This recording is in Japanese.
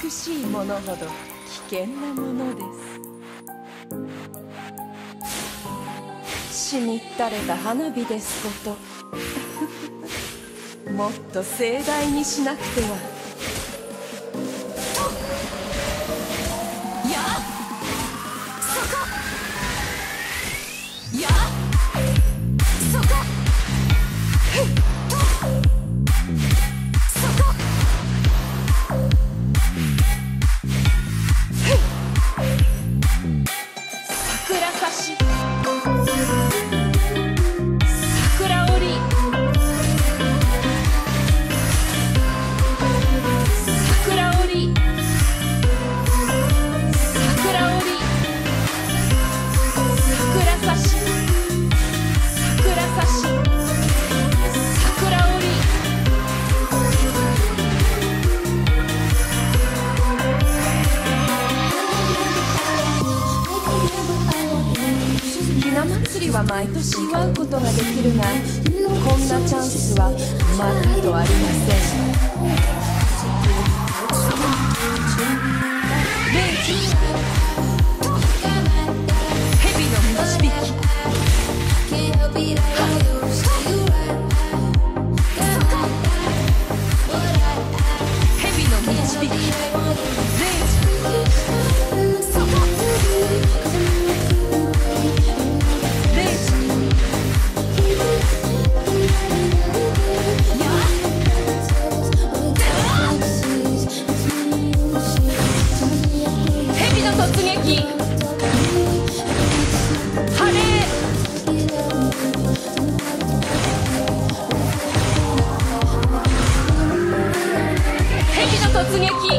美しいものほど危険なものです。しみったれた花火ですこともっと盛大にしなくては。やっそこやっそこふっとそこふっ桜刺し桜織り桜織り桜織り桜刺し桜刺し桜織りひな祭りは毎年祝うことができるが、こんなチャンスはまだとありません。0時蛇の導き蛇の導き0時そこ0時やっ蛇の突撃晴れ蛇の突撃